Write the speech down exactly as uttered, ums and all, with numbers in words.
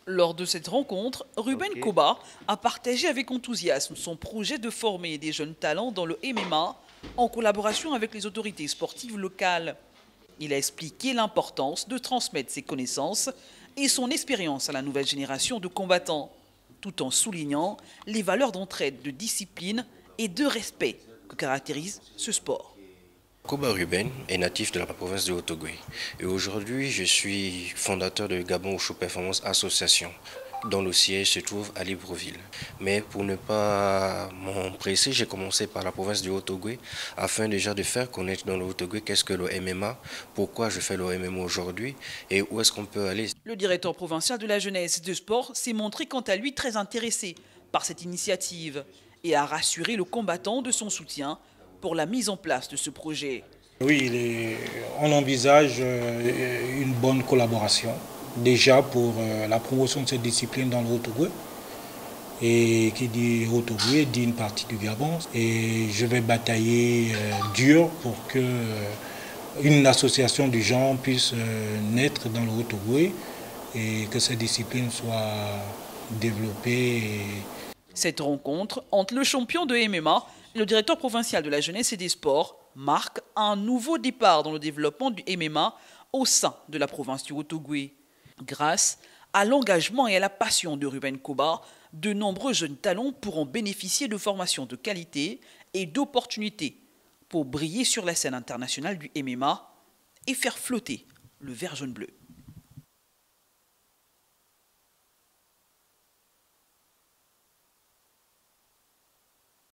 Lors de cette rencontre, Ruben Ok. Koba a partagé avec enthousiasme son projet de former des jeunes talents dans le M M A en collaboration avec les autorités sportives locales. Il a expliqué l'importance de transmettre ses connaissances et son expérience à la nouvelle génération de combattants, tout en soulignant les valeurs d'entraide, de discipline et de respect que caractérise ce sport. Koba Ruben est natif de la province de Haut-Ogooué et aujourd'hui je suis fondateur de Gabon Wushu Performance Association dont le siège se trouve à Libreville. Mais pour ne pas m'empresser, j'ai commencé par la province du Haut-Ogooué afin déjà de faire connaître dans le Haut-Ogooué qu'est-ce que le M M A, pourquoi je fais le M M A aujourd'hui et où est-ce qu'on peut aller. Le directeur provincial de la jeunesse et du sport s'est montré quant à lui très intéressé par cette initiative et a rassuré le combattant de son soutien pour la mise en place de ce projet. Oui, il est- on envisage euh, une bonne collaboration, déjà pour euh, la promotion de cette discipline dans le Haut-Ogooué. Et qui dit Haut-Ogooué dit une partie du Gabon. Et je vais batailler euh, dur pour que euh, une association du genre puisse euh, naître dans le Haut-Ogooué et que cette discipline soit développée. Et Cette rencontre entre le champion de M M A et le directeur provincial de la jeunesse et des sports marque un nouveau départ dans le développement du M M A au sein de la province du Haut-Ogooué. Grâce à l'engagement et à la passion de Ruben Koba, de nombreux jeunes talents pourront bénéficier de formations de qualité et d'opportunités pour briller sur la scène internationale du M M A et faire flotter le vert jaune bleu.